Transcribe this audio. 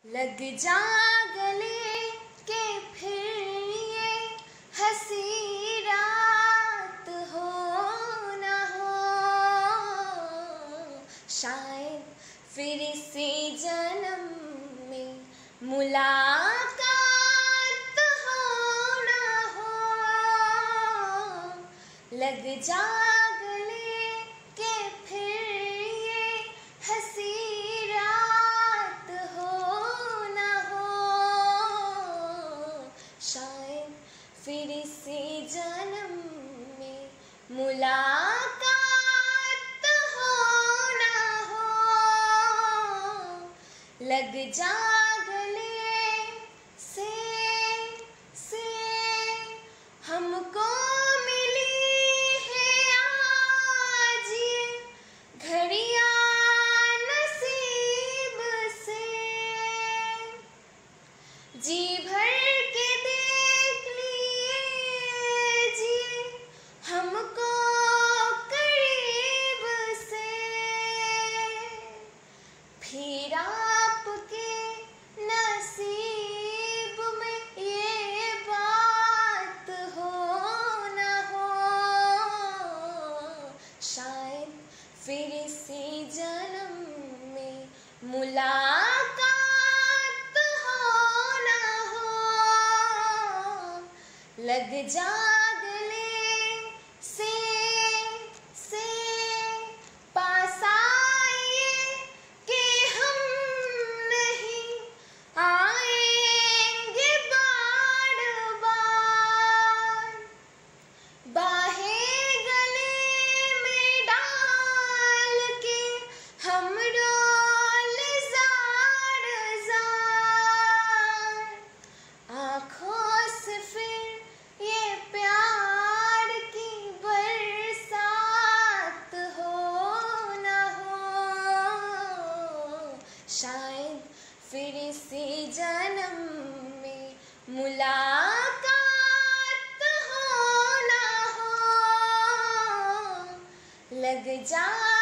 लग जा गले के फिर ये हंसी रात हो न हो, शायद फिर इसी जन्म में मुलाकात हो न हो। लग जा गले के फिर ये हंसी रात हो न हो, शायद फिर इसी जन्म में मुलाकात हो न हो। लग जा गले से हमको मिली है आज ये घड़ियां नसीब से, जी भर के देख लीजिए हमको करीब से, फिर आपके नसीब में ये बात हो न हो, शायद फिर इसी जन्म में मुलाकात हो न हो। लग जा गले से पास आइए कि हम नहीं आएंगे बार बार, बाहें गले में डाल के हम रोल जार जार, आँखों से फिर ये प्यार की बरसात हो न हो, शायद फिर इसी जन्म में मुलाकात हो न हो। लग जा